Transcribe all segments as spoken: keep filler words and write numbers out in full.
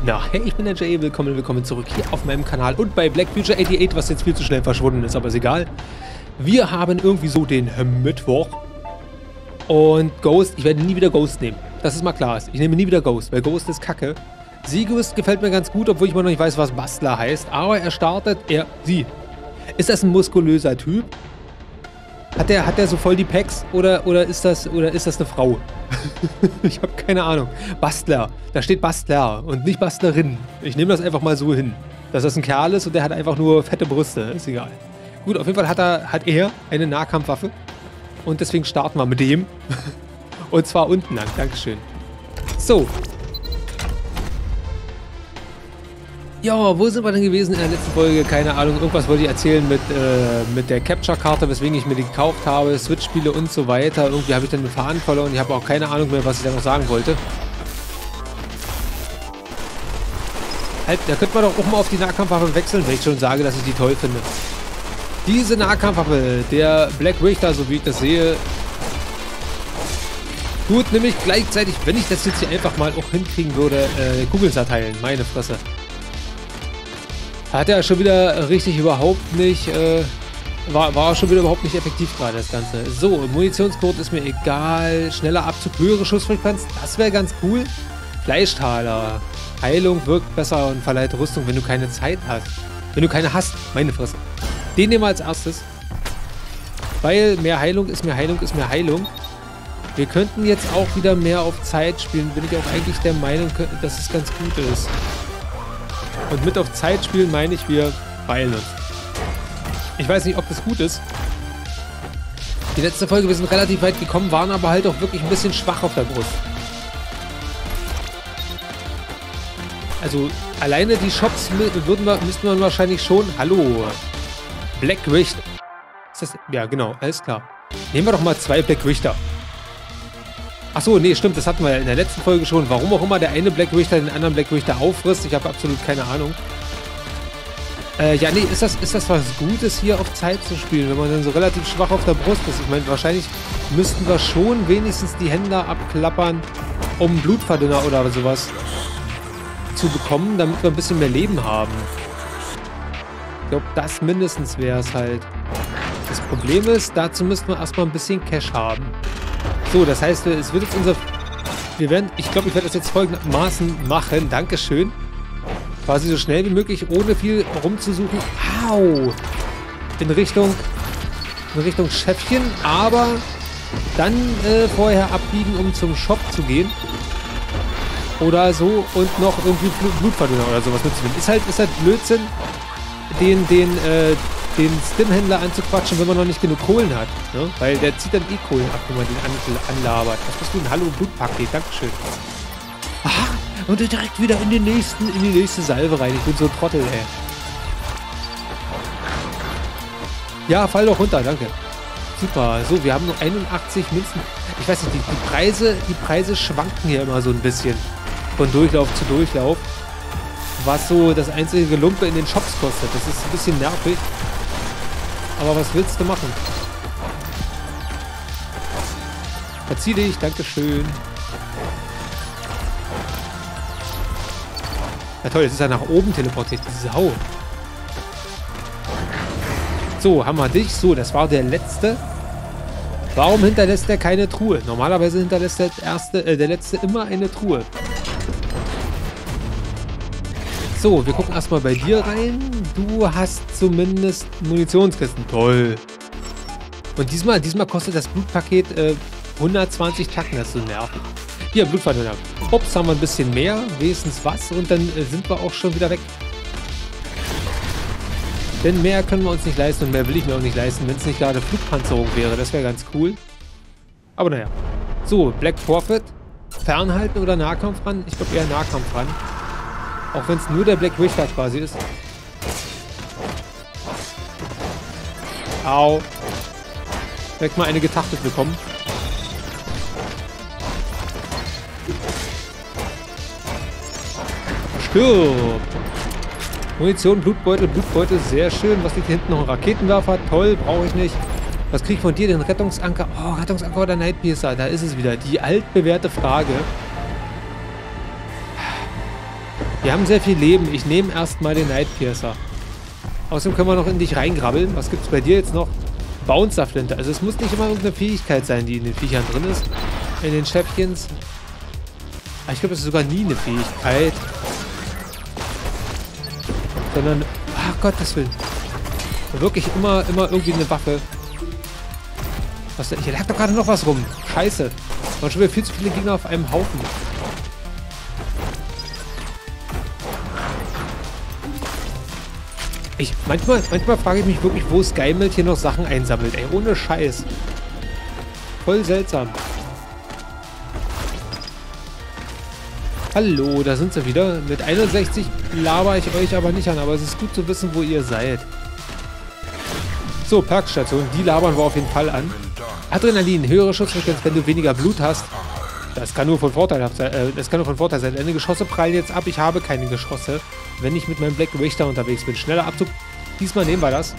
Na, hey, ich bin der Jay, willkommen, willkommen zurück hier auf meinem Kanal und bei Black Future achtundachtzig, was jetzt viel zu schnell verschwunden ist, aber ist egal. Wir haben irgendwie so den Mittwoch und Ghost, ich werde nie wieder Ghost nehmen, das ist mal klar. Ich nehme nie wieder Ghost, weil Ghost ist kacke. Sigus gefällt mir ganz gut, obwohl ich mal noch nicht weiß, was Bastler heißt, aber er startet, er, sie. Ist das ein muskulöser Typ? Hat der, hat der so voll die Packs oder, oder, ist das, oder ist das eine Frau? Ich habe keine Ahnung. Bastler. Da steht Bastler und nicht Bastlerin. Ich nehme das einfach mal so hin. Dass das ein Kerl ist und der hat einfach nur fette Brüste. Ist egal. Gut, auf jeden Fall hat er, hat er eine Nahkampfwaffe. Und deswegen starten wir mit dem. Und zwar unten lang. Dankeschön. So. Ja, wo sind wir denn gewesen in der letzten Folge? Keine Ahnung, irgendwas wollte ich erzählen mit, äh, mit der Capture-Karte, weswegen ich mir die gekauft habe, Switch-Spiele und so weiter. Irgendwie habe ich dann den Faden verloren. Ich habe auch keine Ahnung mehr, was ich da noch sagen wollte. Halt, da könnte man doch auch mal auf die Nahkampfwaffe wechseln, wenn ich schon sage, dass ich die toll finde. Diese Nahkampfwaffe, der Black Richter, so wie ich das sehe, tut nämlich gleichzeitig, wenn ich das jetzt hier einfach mal auch hinkriegen würde, äh, Kugeln zerteilen. Meine Fresse. Hat er schon wieder richtig überhaupt nicht, äh, war, war schon wieder überhaupt nicht effektiv gerade das Ganze. So, Munitionscode ist mir egal. Schneller Abzug, höhere Schussfrequenz, das wäre ganz cool. Fleischtaler. Heilung wirkt besser und verleiht Rüstung, wenn du keine Zeit hast. Wenn du keine hast, meine Fresse. Den nehmen wir als erstes. Weil mehr Heilung ist mehr Heilung ist mehr Heilung. Wir könnten jetzt auch wieder mehr auf Zeit spielen. Bin ich auch eigentlich der Meinung, dass es ganz gut ist. Und mit auf Zeit spielen meine ich, wir beeilen uns. Ich weiß nicht, ob das gut ist. Die letzte Folge, wir sind relativ weit gekommen, waren aber halt auch wirklich ein bisschen schwach auf der Brust. Also alleine die Shops würden wir, müssten wir wahrscheinlich schon... Hallo. Black Richter. Ist das... Ja, genau, alles klar. Nehmen wir doch mal zwei Black Richter. Achso, nee, stimmt, das hatten wir ja in der letzten Folge schon. Warum auch immer der eine Black Richter den anderen Black Richter auffrisst, ich habe absolut keine Ahnung. Äh, ja, nee, ist das, ist das was Gutes, hier auf Zeit zu spielen, wenn man dann so relativ schwach auf der Brust ist? Ich meine, wahrscheinlich müssten wir schon wenigstens die Hände abklappern, um Blutverdünner oder sowas zu bekommen, damit wir ein bisschen mehr Leben haben. Ich glaube, das mindestens wäre es halt. Das Problem ist, dazu müssten wir erstmal ein bisschen Cash haben. So, das heißt, es wird jetzt unser... Wir werden... Ich glaube, ich werde das jetzt folgendermaßen machen. Dankeschön. Quasi so schnell wie möglich, ohne viel rumzusuchen. Au! In Richtung... In Richtung Schäffchen. Aber dann äh, vorher abbiegen, um zum Shop zu gehen. Oder so. Und noch irgendwie Blutverdünner oder sowas mitzunehmen. Ist halt, ist halt Blödsinn, den... den äh, den Stim-Händler anzuquatschen, wenn man noch nicht genug Kohlen hat. Ne? Weil der zieht dann eh Kohlen ab, wenn man den an anlabert. Was bist du denn? Hallo, Blutpaket, dankeschön. Aha, und direkt wieder in den nächsten, in die nächste Salve rein. Ich bin so ein Trottel, ey. Ja, fall doch runter, danke. Super, so, wir haben nur einundachtzig Münzen. Ich weiß nicht, die, die Preise, die Preise schwanken hier immer so ein bisschen. Von Durchlauf zu Durchlauf. Was so das einzige Gelumpe in den Shops kostet. Das ist ein bisschen nervig. Aber was willst du machen? Verzieh dich, dankeschön. Ja toll, jetzt ist er nach oben teleportiert, diese Sau. So, haben wir dich. So, das war der letzte. Warum hinterlässt er keine Truhe? Normalerweise hinterlässt der, erste, äh, der letzte immer eine Truhe. So, wir gucken erstmal bei dir rein. Du hast zumindest Munitionskisten. Toll. Und diesmal, diesmal kostet das Blutpaket äh, hundertzwanzig Tacken. Das ist so nervig. Hier, Blutverdünner. Ups, haben wir ein bisschen mehr. Wenigstens was. Und dann äh, sind wir auch schon wieder weg. Denn mehr können wir uns nicht leisten und mehr will ich mir auch nicht leisten, wenn es nicht gerade Flugpanzerung wäre. Das wäre ganz cool. Aber naja. So, Black Prophet. Fernhalten oder Nahkampf ran? Ich glaube eher Nahkampf ran. Auch wenn es nur der Black Richter quasi ist. Au. Direkt mal eine getachtet bekommen. Stirb. Munition, Blutbeutel, Blutbeutel, sehr schön. Was liegt hier hinten noch? Ein Raketenwerfer? Toll, brauche ich nicht. Was kriege ich von dir? Den Rettungsanker? Oh, Rettungsanker oder Nightpiercer? Da ist es wieder. Die altbewährte Frage. Wir haben sehr viel Leben. Ich nehme erstmal den Night Piercer. Außerdem können wir noch in dich reingrabbeln. Was gibt es bei dir jetzt noch? Bouncer-Flinte. Also es muss nicht immer irgendeine Fähigkeit sein, die in den Viechern drin ist. In den Schäfchens. Aber ich glaube, es ist sogar nie eine Fähigkeit. Sondern, ach Gottes Willen. Wirklich immer, immer irgendwie eine Waffe. Was denn? Hier lag doch gerade noch was rum. Scheiße. Da waren schon wieder viel zu viele Gegner auf einem Haufen. Ich, manchmal, manchmal frage ich mich wirklich, wo Skymelt hier noch Sachen einsammelt. Ey, ohne Scheiß. Voll seltsam. Hallo, da sind sie wieder. Mit einundsechzig laber ich euch aber nicht an, aber es ist gut zu wissen, wo ihr seid. So, Perkstation, die labern wir auf jeden Fall an. Adrenalin, höhere Schussfrequenz, wenn du weniger Blut hast. Das kann nur von Vorteil sein. Äh, das kann nur von Vorteil sein. Deine Geschosse prallen jetzt ab. Ich habe keine Geschosse, wenn ich mit meinem Black Richter unterwegs bin. Schneller Abzug. Diesmal nehmen wir das.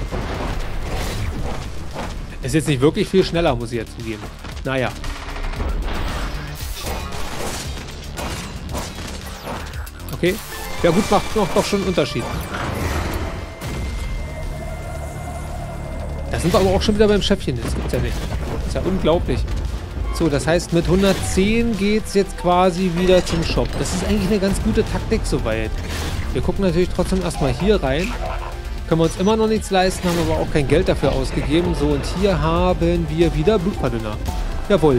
Ist jetzt nicht wirklich viel schneller, muss ich jetzt zugeben. Naja. Okay. Ja gut, macht noch doch schon einen Unterschied. Da sind wir aber auch schon wieder beim Schäfchen. Das gibt's ja nicht. Das ist ja unglaublich. So, das heißt, mit hundertzehn geht es jetzt quasi wieder zum Shop. Das ist eigentlich eine ganz gute Taktik soweit. Wir gucken natürlich trotzdem erstmal hier rein. Können wir uns immer noch nichts leisten, haben aber auch kein Geld dafür ausgegeben. So, und hier haben wir wieder Blutverdünner. Jawohl.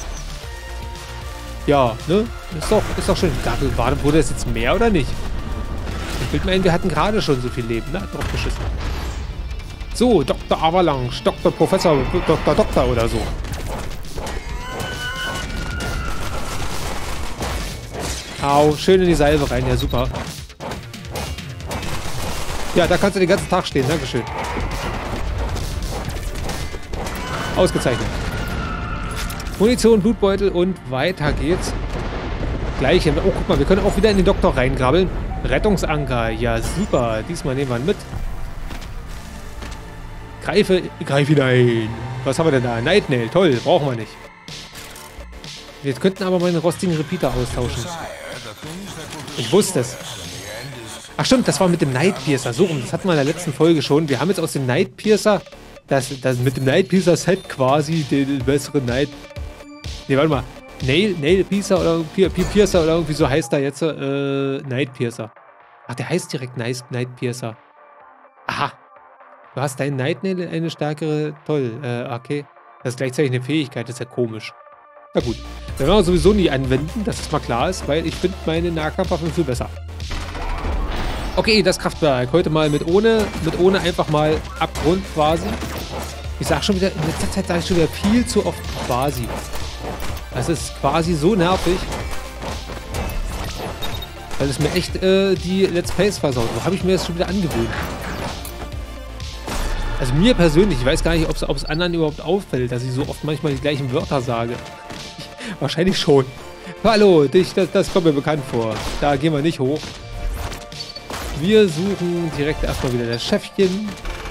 Ja, ne? Ist doch, ist doch schön. Warte, wurde das jetzt mehr oder nicht? Ich bilde mir ein, wir hatten gerade schon so viel Leben. Na, drauf geschissen. So, Doktor Avalanche, Doktor Professor, Doktor Doktor oder so. Au, schön in die Salve rein, ja super. Ja, da kannst du den ganzen Tag stehen, dankeschön. Ausgezeichnet. Munition, Blutbeutel und weiter geht's. Gleich, oh guck mal, wir können auch wieder in den Doktor reingrabbeln. Rettungsanker, ja super, diesmal nehmen wir ihn mit. Greife, greif hinein. Was haben wir denn da? Night Nail, toll, brauchen wir nicht. Wir könnten aber mal einen rostigen Repeater austauschen. Ich wusste es. Ach stimmt, das war mit dem Night Piercer. So rum, das hatten wir in der letzten Folge schon. Wir haben jetzt aus dem Night Piercer, das, das mit dem Night Piercer Set quasi den besseren Night... Ne, warte mal. Nail, Nail Piercer oder Pier, Piercer oder irgendwie so heißt er jetzt. Äh, Night Piercer. Ach, der heißt direkt Nice, Night Piercer. Aha. Du hast deinen Night Nail eine stärkere... Toll, äh, okay. Das ist gleichzeitig eine Fähigkeit, das ist ja komisch. Na gut. Werden wir sowieso nie anwenden, dass es mal klar ist, weil ich finde meine Nahkampfwaffen viel besser. Okay, das Kraftwerk. Heute mal mit ohne, mit ohne einfach mal Abgrund quasi. Ich sag schon wieder, in letzter Zeit sage ich schon wieder viel zu oft quasi. Das ist quasi so nervig. Weil es mir echt äh, die Let's Plays versaut. Wo habe ich mir das schon wieder angewöhnt? Also mir persönlich, ich weiß gar nicht, ob es anderen überhaupt auffällt, dass ich so oft manchmal die gleichen Wörter sage. Wahrscheinlich schon. Hallo, dich, das, das kommt mir bekannt vor. Da gehen wir nicht hoch. Wir suchen direkt erstmal wieder das Schäfchen.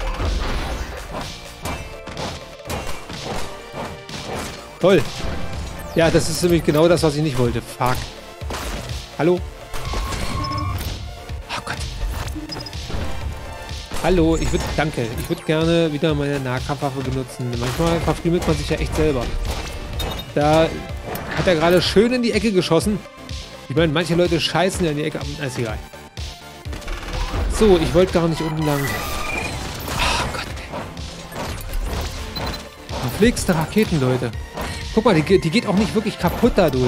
Toll. Ja, das ist nämlich genau das, was ich nicht wollte. Fuck. Hallo? Oh Gott. Hallo, ich würde, danke. Ich würde gerne wieder meine Nahkampfwaffe benutzen. Manchmal verfriemelt man sich ja echt selber. Da hat er gerade schön in die Ecke geschossen. Ich meine, manche Leute scheißen ja in die Ecke, aber ist egal. So, ich wollte gar nicht unten lang. Oh Gott. Verpflegste Raketen, Leute. Guck mal, die, die geht auch nicht wirklich kaputt dadurch.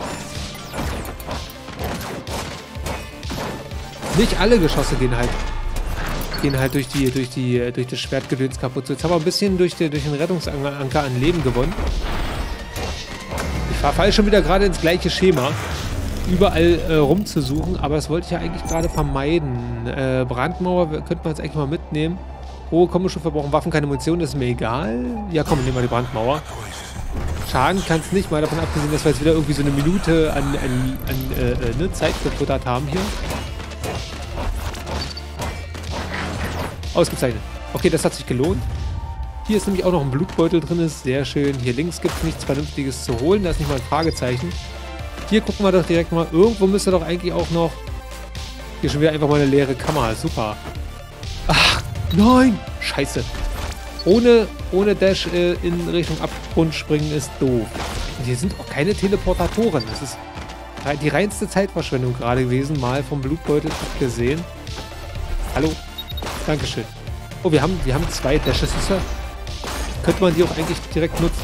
Nicht alle Geschosse gehen halt gehen halt durch die durch die durch das Schwertgedöns kaputt. So, jetzt haben wir ein bisschen durch, die, durch den Rettungsanker an Leben gewonnen. Ich verfalle schon wieder gerade ins gleiche Schema. Überall äh, rumzusuchen, aber das wollte ich ja eigentlich gerade vermeiden. Äh, Brandmauer könnte man jetzt eigentlich mal mitnehmen. Oh, komm schon, wir brauchen Waffen, keine Munition, das ist mir egal. Ja, komm, nehmen wir die Brandmauer. Schaden kann es nicht, mal davon abgesehen, dass wir jetzt wieder irgendwie so eine Minute an, an, an äh, äh, ne, Zeit gefuttert haben hier. Ausgezeichnet. Okay, das hat sich gelohnt. Hier ist nämlich auch noch ein Blutbeutel drin, ist sehr schön. Hier links gibt es nichts Vernünftiges zu holen, da ist nicht mal ein Fragezeichen. Hier gucken wir doch direkt mal. Irgendwo müsste doch eigentlich auch noch Hier schon wieder einfach mal eine leere Kammer. Super. Ach, nein. Scheiße. Ohne, ohne Dash äh, in Richtung Abgrund springen ist doof. Und hier sind auch keine Teleportatoren. Das ist die reinste Zeitverschwendung gerade gewesen. Mal vom Blutbeutel abgesehen. Hallo. Dankeschön. Oh, wir haben, wir haben zwei Dashes. Könnte man die auch eigentlich direkt nutzen.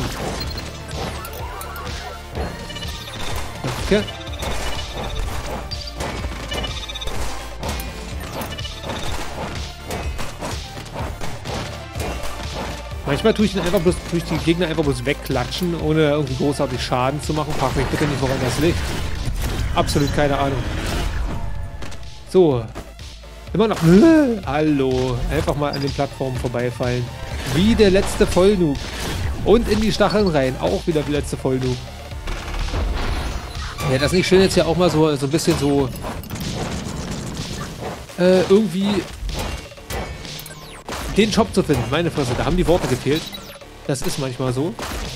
Okay. Manchmal tue ich den einfach bloß, tue ich die Gegner einfach bloß wegklatschen, ohne irgendwie großartig Schaden zu machen. Frag mich bitte nicht, woran das liegt. Absolut keine Ahnung. So. Immer noch. Äh, hallo. Einfach mal an den Plattformen vorbeifallen. Wie der letzte Vollnoob. Und in die Stacheln rein. Auch wieder der letzte Vollnoob. Ja, das ist nicht schön, jetzt ja auch mal so, so ein bisschen so äh, irgendwie den Shop zu finden. Meine Fresse, da haben die Worte gefehlt. Das ist manchmal so.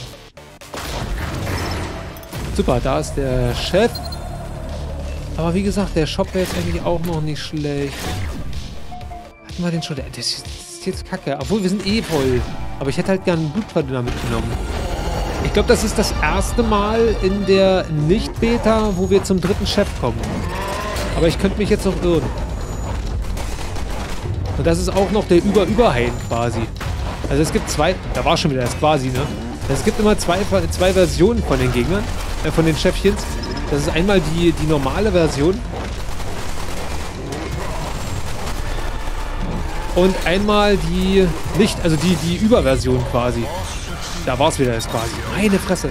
Super, da ist der Chef. Aber wie gesagt, der Shop wäre jetzt eigentlich auch noch nicht schlecht. Hatten wir den schon? Das ist jetzt kacke. Obwohl, wir sind eh voll. Aber ich hätte halt gerne einen Blutverdünner mitgenommen. Ich glaube, das ist das erste Mal in der Nicht-Beta, wo wir zum dritten Chef kommen. Aber ich könnte mich jetzt noch irren. Und das ist auch noch der Über-Überhain quasi. Also es gibt zwei... Da war schon wieder das quasi, ne? Es gibt immer zwei, zwei Versionen von den Gegnern. Äh, von den Chefchens. Das ist einmal die, die normale Version. Und einmal die... Nicht... Also die, die Überversion quasi. Da war es wieder das quasi. Meine Fresse.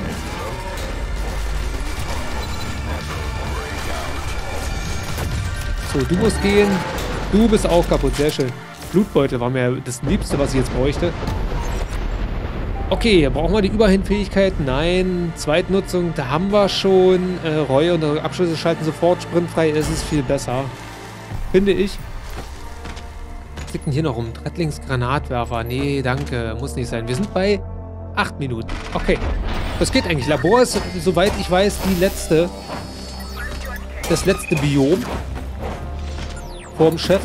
So, du musst gehen. Du bist auch kaputt. Sehr schön. Blutbeutel war mir das Liebste, was ich jetzt bräuchte. Okay, brauchen wir die Überhin-Fähigkeit? Nein. Zweitnutzung, da haben wir schon. Äh, Reue und Abschlüsse schalten sofort sprintfrei. Es ist viel besser. Finde ich. Was liegt denn hier noch rum? Drettlings-Granatwerfer. Nee, danke. Muss nicht sein. Wir sind bei acht Minuten. Okay. Das geht eigentlich. Labor ist, soweit ich weiß, die letzte. Das letzte Biom. Vorm Chef.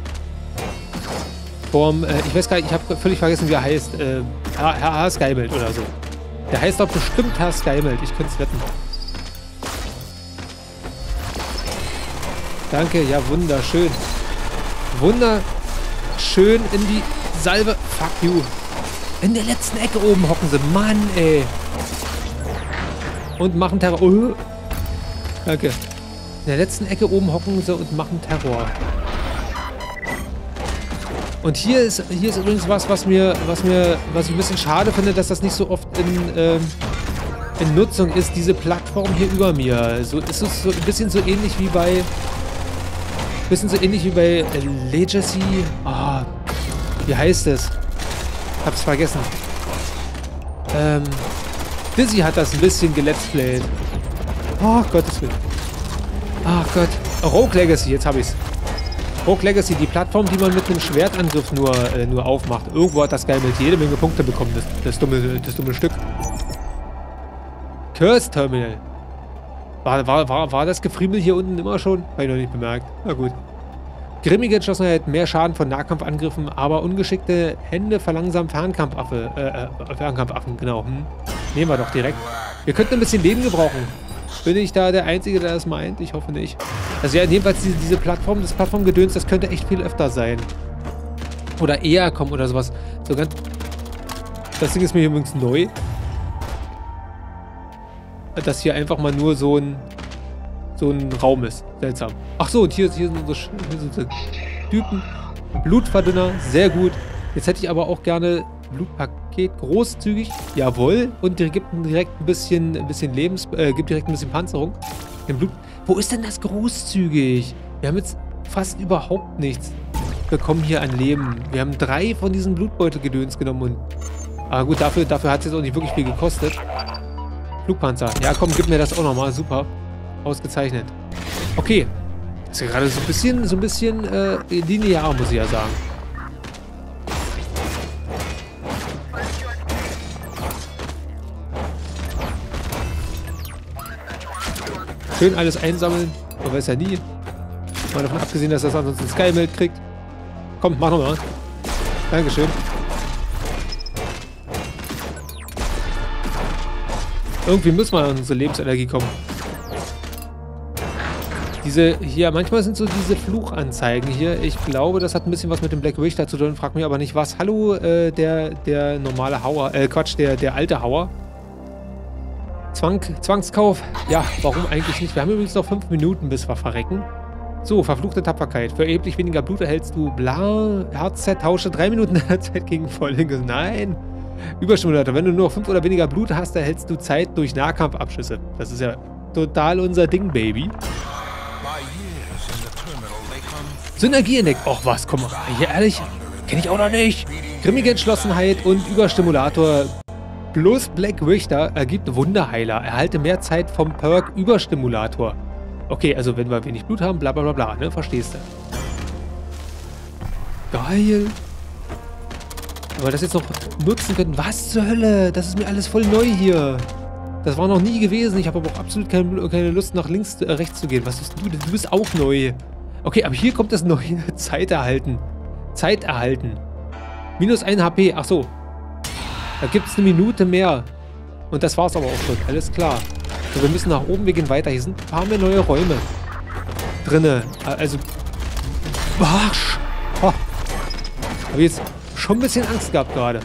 Vorm, äh, ich weiß gar nicht, ich habe völlig vergessen, wie er heißt. Äh, Herr, Herr, Herr Skybelt oder so. Der heißt doch bestimmt Herr Skybelt. Ich könnte es wetten. Danke, ja, wunderschön. Wunderschön in die Salve. Fuck you. In der letzten Ecke oben hocken sie. Mann, ey. Und machen Terror. Oh. Danke. In der letzten Ecke oben hocken sie und machen Terror. Und hier ist, hier ist übrigens was, was mir, was mir, was ich ein bisschen schade finde, dass das nicht so oft in, ähm, in Nutzung ist, diese Plattform hier über mir. So ist es so ein bisschen so ähnlich wie bei, ein bisschen so ähnlich wie bei äh, Legacy. Ah, oh, wie heißt es? Hab's vergessen. Ähm, Dizzy hat das ein bisschen geletsplayt. Ach, Gottes Willen. Ach Gott. Rogue Legacy, jetzt hab ich's. Rogue Legacy, die Plattform, die man mit einem Schwertangriff nur, äh, nur aufmacht. Irgendwo hat das Skybelt jede Menge Punkte bekommen, das, das, dumme, das dumme Stück. Curse Terminal. War, war, war, war das Gefriemel hier unten immer schon? Habe ich noch nicht bemerkt. Na gut. Grimmige Entschlossenheit, mehr Schaden von Nahkampfangriffen, aber ungeschickte Hände verlangsamen Fernkampfaffe. Äh, äh, Fernkampfaffen, genau. Hm. Nehmen wir doch direkt. Wir könnten ein bisschen Leben gebrauchen. Bin ich da der Einzige, der das meint? Ich hoffe nicht. Also ja, jedenfalls diese, diese Plattform, das Plattformgedöns, das könnte echt viel öfter sein. Oder eher kommen oder sowas. So ganz... Das Ding ist mir übrigens neu. Dass hier einfach mal nur so ein... so ein Raum ist. Seltsam. Ach so, und hier, hier sind unsere, hier sind unsere Typen. Blutverdünner, sehr gut. Jetzt hätte ich aber auch gerne Blutpaket, großzügig, jawohl. Und die gibt direkt ein bisschen, ein bisschen Lebens, äh, gibt direkt ein bisschen Panzerung. Im Blut. Wo ist denn das großzügig? Wir haben jetzt fast überhaupt nichts bekommen hier an Leben. Wir haben drei von diesen Blutbeutelgedöns genommen und. Aber gut, dafür, dafür hat es jetzt auch nicht wirklich viel gekostet. Flugpanzer. Ja, komm, gib mir das auch nochmal. Super. Ausgezeichnet. Okay. Das ist ja gerade so ein bisschen, so ein bisschen äh, linear, muss ich ja sagen. Schön alles einsammeln. Man weiß ja nie. Mal davon abgesehen, dass das ansonsten Skymelt kriegt. Komm, mach nochmal. Dankeschön. Irgendwie müssen wir an unsere Lebensenergie kommen. Diese hier, manchmal sind so diese Fluchanzeigen hier. Ich glaube, das hat ein bisschen was mit dem Black Richter zu tun. Frag mich aber nicht was. Hallo, äh, der, der normale Hauer. Äh, Quatsch, der, der alte Hauer. Zwang, Zwangskauf. Ja, warum eigentlich nicht? Wir haben übrigens noch fünf Minuten, bis wir verrecken. So, verfluchte Tapferkeit. Für erheblich weniger Blut erhältst du bla. Herzzeit tausche drei Minuten deiner Zeit gegen Volllinge. Nein. Überstimulator. Wenn du nur fünf oder weniger Blut hast, erhältst du Zeit durch Nahkampfabschüsse. Das ist ja total unser Ding, Baby. Synergie entdeckt. Och was, komm mal. Hier ehrlich, kenne ich auch noch nicht. Grimmige Entschlossenheit und Überstimulator plus Black Richter ergibt Wunderheiler. Erhalte mehr Zeit vom Perk Überstimulator. Okay, also wenn wir wenig Blut haben, bla bla bla bla, ne? Verstehst du? Geil. Aber das jetzt noch nutzen können. Was zur Hölle? Das ist mir alles voll neu hier. Das war noch nie gewesen. Ich habe aber auch absolut keine, keine Lust, nach links, äh, rechts zu gehen. Was bist du? Du bist auch neu. Okay, aber hier kommt das neue Zeit erhalten. Zeit erhalten. Minus ein H P. Ach so. Da gibt es eine Minute mehr. Und das war's aber auch schon. Alles klar. So, wir müssen nach oben. Wir gehen weiter. Hier sind ein paar mehr neue Räume drinne. Also. Barsch. Oh. Habe jetzt schon ein bisschen Angst gehabt gerade.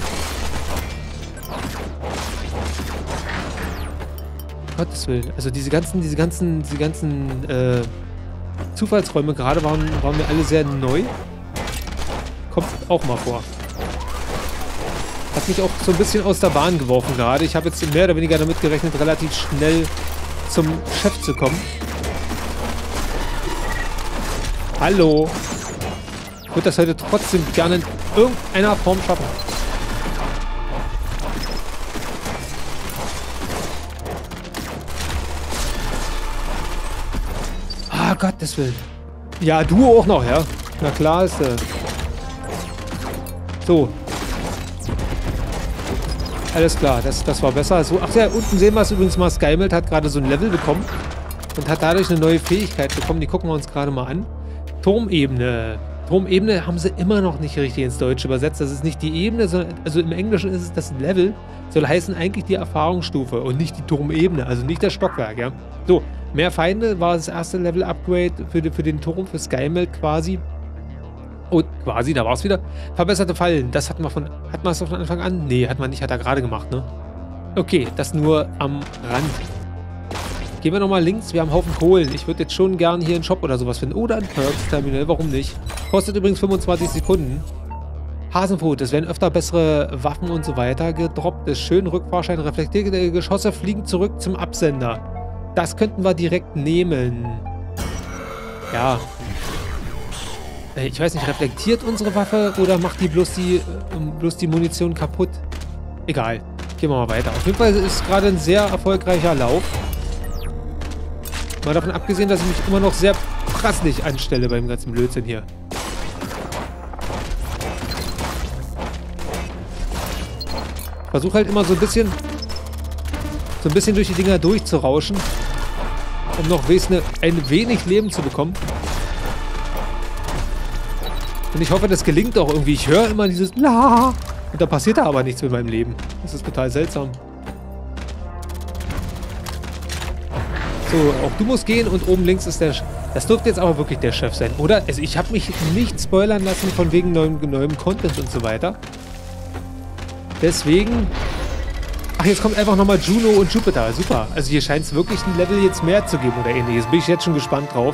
Gottes Willen. Also diese ganzen, diese ganzen, diese ganzen äh, Zufallsräume gerade waren, waren mir alle sehr neu. Kommt auch mal vor. Hat mich auch so ein bisschen aus der Bahn geworfen gerade. Ich habe jetzt mehr oder weniger damit gerechnet, relativ schnell zum Chef zu kommen. Hallo. Ich würde das heute trotzdem gerne in irgendeiner Form schaffen. Ah, Gottes Willen. Ja, du auch noch, ja? Na klar ist äh. So. Alles klar, das, das war besser. So, ach ja, unten sehen wir es übrigens mal. Skymelt hat gerade so ein Level bekommen und hat dadurch eine neue Fähigkeit bekommen. Die gucken wir uns gerade mal an. Turmebene. Turmebene haben sie immer noch nicht richtig ins Deutsche übersetzt. Das ist nicht die Ebene, sondern, also im Englischen ist es das Level. Soll heißen eigentlich die Erfahrungsstufe und nicht die Turmebene, also nicht das Stockwerk, ja. So, mehr Feinde war das erste Level-Upgrade für, für den Turm, für Skymelt quasi. Und quasi, da war es wieder. Verbesserte Fallen, das hatten wir von, hatten wir es von Anfang an? Nee, hat man nicht, hat er gerade gemacht, ne? Okay, das nur am Rand. Gehen wir nochmal links, wir haben einen Haufen Kohlen. Ich würde jetzt schon gern hier einen Shop oder sowas finden. Oder ein Perks-Terminal, warum nicht? Kostet übrigens fünfundzwanzig Sekunden. Hasenpfote, es werden öfter bessere Waffen und so weiter gedroppt. Ist schön, Rückfahrschein, reflektierte Geschosse fliegen zurück zum Absender. Das könnten wir direkt nehmen. Ja. Ich weiß nicht, reflektiert unsere Waffe oder macht die bloß die, bloß die Munition kaputt? Egal. Gehen wir mal weiter. Auf jeden Fall ist es gerade ein sehr erfolgreicher Lauf. Mal davon abgesehen, dass ich mich immer noch sehr prasselig anstelle beim ganzen Blödsinn hier. Versuche halt immer so ein bisschen so ein bisschen durch die Dinger durchzurauschen, um noch ein wenig Leben zu bekommen. Und ich hoffe, das gelingt auch irgendwie. Ich höre immer dieses La und da passiert da aber nichts mit meinem Leben. Das ist total seltsam. So, auch du musst gehen und oben links ist der... Sch das dürfte jetzt aber wirklich der Chef sein, oder? Also ich habe mich nicht spoilern lassen von wegen neuem, neuem Content und so weiter. Deswegen... Ach, jetzt kommt einfach nochmal Juno und Jupiter. Super. Also hier scheint es wirklich ein Level jetzt mehr zu geben oder ähnliches. Bin ich jetzt schon gespannt drauf.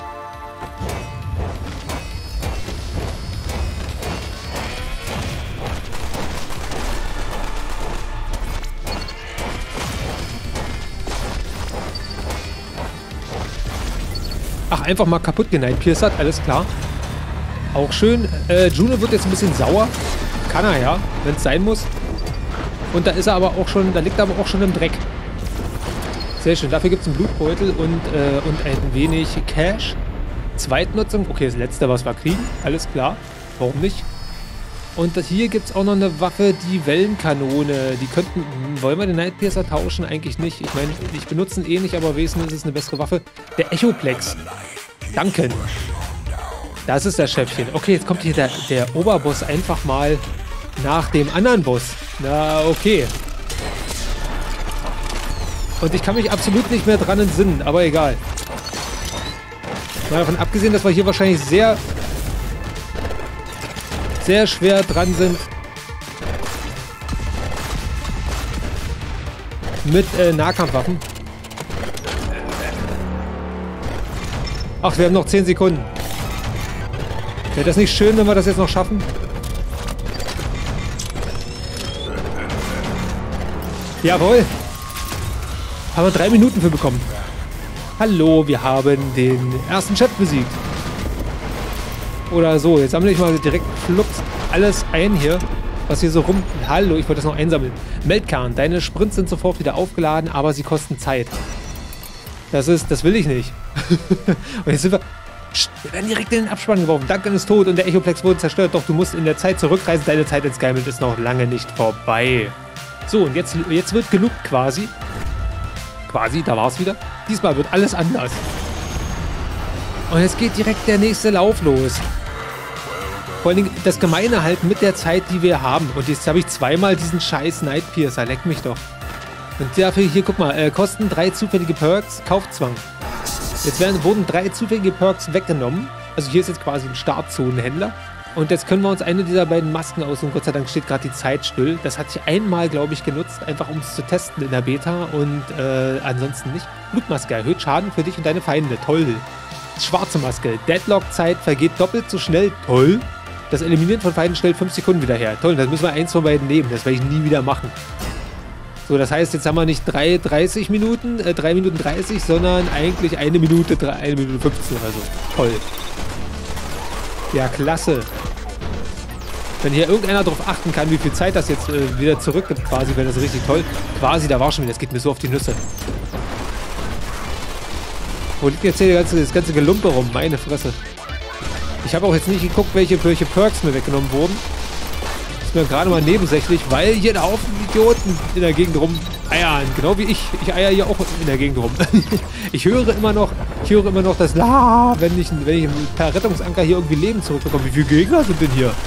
Ach, einfach mal kaputt geneigt. Pierce hat, alles klar. Auch schön. Äh, Juno wird jetzt ein bisschen sauer. Kann er ja, wenn es sein muss. Und da ist er aber auch schon, da liegt er aber auch schon im Dreck. Sehr schön. Dafür gibt es einen Blutbeutel und, äh, und ein wenig Cash. Zweitnutzung. Okay, das letzte, was wir kriegen. Alles klar. Warum nicht? Und hier gibt es auch noch eine Waffe, die Wellenkanone. Die könnten... Wollen wir den Nightpiercer tauschen? Eigentlich nicht. Ich meine, ich benutze ihn eh nicht, aber wesentlich ist es eine bessere Waffe. Der Echoplex. Danken. Das ist das Schäfchen. Okay, jetzt kommt hier der, der Oberboss einfach mal nach dem anderen Boss. Na, okay. Und ich kann mich absolut nicht mehr dran entsinnen, aber egal. Mal davon abgesehen, dass wir hier wahrscheinlich sehr, sehr schwer dran sind mit äh, Nahkampfwaffen. Ach, wir haben noch zehn Sekunden. Wäre das nicht schön, wenn wir das jetzt noch schaffen? Jawohl. Haben wir drei Minuten für bekommen. Hallo, wir haben den ersten Chef besiegt. Oder so, jetzt sammle ich mal direkt flups alles ein hier, was hier so rum... Hallo, ich wollte das noch einsammeln. Meltkern, deine Sprints sind sofort wieder aufgeladen, aber sie kosten Zeit. Das ist... Das will ich nicht. Und jetzt sind wir... Psst, wir werden direkt in den Abspann geworfen. Duncan ist tot und der Echoplex wurde zerstört. Doch du musst in der Zeit zurückreisen. Deine Zeit in Skymelt ist noch lange nicht vorbei. So, und jetzt, jetzt wird gelugt quasi. Quasi, da war es wieder. Diesmal wird alles anders. Und jetzt geht direkt der nächste Lauf los. Vor allen Dingen das Gemeine halt mit der Zeit, die wir haben. Und jetzt habe ich zweimal diesen scheiß Nightpiercer. Leck mich doch. Und dafür hier, guck mal, äh, kosten drei zufällige Perks, Kaufzwang. Jetzt werden, wurden drei zufällige Perks weggenommen. Also hier ist jetzt quasi ein Startzonenhändler. Und jetzt können wir uns eine dieser beiden Masken aussuchen. Gott sei Dank steht gerade die Zeit still. Das hatte ich einmal, glaube ich, genutzt, einfach um es zu testen in der Beta. Und äh, ansonsten nicht. Blutmaske erhöht Schaden für dich und deine Feinde. Toll. Schwarze Maske. Deadlock-Zeit vergeht doppelt so schnell. Toll. Das Eliminieren von Feinden stellt fünf Sekunden wieder her. Toll, das müssen wir eins von beiden nehmen. Das werde ich nie wieder machen. So, das heißt, jetzt haben wir nicht drei, dreißig Minuten, äh, drei Minuten dreißig, sondern eigentlich eine Minute, eine Minute fünfzehn oder so. Toll. Ja, klasse. Wenn hier irgendeiner darauf achten kann, wie viel Zeit das jetzt äh, wieder zurückgibt, quasi, wäre das richtig toll. Quasi, da war schon wieder, das geht mir so auf die Nüsse. Wo liegt jetzt hier das ganze, das ganze Gelumpe rum? Meine Fresse. Ich habe auch jetzt nicht geguckt, welche, welche Perks mir weggenommen wurden. Ist mir gerade mal nebensächlich, weil hier ein Haufen Idioten in der Gegend rum eiern. Genau wie ich. Ich eier hier auch in der Gegend rum. Ich höre immer noch, ich höre immer noch das La, wenn ich, wenn ich per Rettungsanker hier irgendwie Leben zurückbekomme. Wie viele Gegner sind denn hier?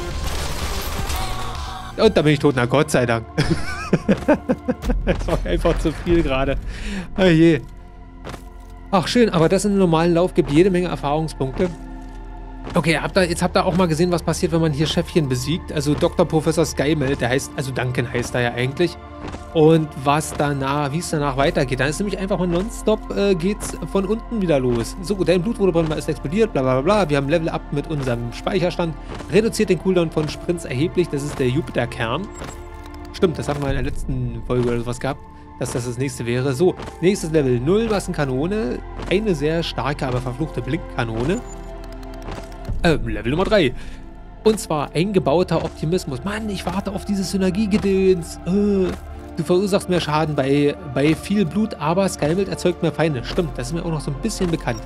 Und da bin ich tot. Na Gott sei Dank. Das war einfach zu viel gerade. Oh je. Ach schön, aber das in einem normalen Lauf gibt jede Menge Erfahrungspunkte. Okay, habt ihr, jetzt habt ihr auch mal gesehen, was passiert, wenn man hier Chefchen besiegt. Also Doktor Professor Skymelt, der heißt, also Duncan heißt er ja eigentlich. Und was danach, wie es danach weitergeht, dann ist nämlich einfach mal nonstop, äh, geht's von unten wieder los. So, dein Blut wurde brennbar, ist explodiert, bla bla bla. Wir haben Level Up mit unserem Speicherstand. Reduziert den Cooldown von Sprints erheblich, das ist der Jupiter-Kern. Stimmt, das hatten wir in der letzten Folge oder sowas gehabt, dass das das nächste wäre. So, nächstes Level, null Massenkanone, eine sehr starke, aber verfluchte Blinkkanone. Äh, Level Nummer drei. Und zwar eingebauter Optimismus. Mann, ich warte auf dieses Synergiegedöns. Äh, du verursachst mehr Schaden bei, bei viel Blut, aber Skymelt erzeugt mehr Feinde. Stimmt, das ist mir auch noch so ein bisschen bekannt.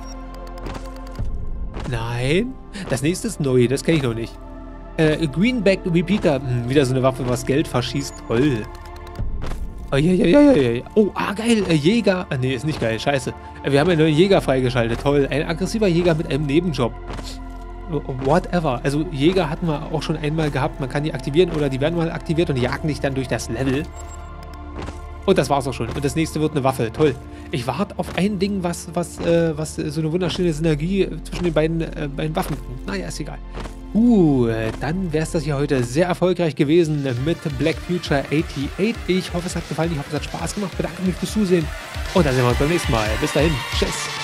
Nein. Das nächste ist neu, das kenne ich noch nicht. Äh, Greenback Repeater. Hm, wieder so eine Waffe, was Geld verschießt. Toll. Oh, ja, ja, ja, ja, ja. Oh, ah, geil. Äh, Jäger. Ah, nee, ist nicht geil. Scheiße. Äh, wir haben einen neuen Jäger freigeschaltet. Toll. Ein aggressiver Jäger mit einem Nebenjob. Whatever. Also Jäger hatten wir auch schon einmal gehabt. Man kann die aktivieren oder die werden mal aktiviert und jagen dich dann durch das Level. Und das war's auch schon. Und das nächste wird eine Waffe. Toll. Ich warte auf ein Ding, was, was, äh, was so eine wunderschöne Synergie zwischen den beiden, äh, beiden Waffen bringt. Naja, ist egal. Uh, dann wäre es das hier heute sehr erfolgreich gewesen mit Black Future achtundachtzig. Ich hoffe, es hat gefallen. Ich hoffe, es hat Spaß gemacht. Bedanke mich fürs Zusehen. Und dann sehen wir uns beim nächsten Mal. Bis dahin. Tschüss.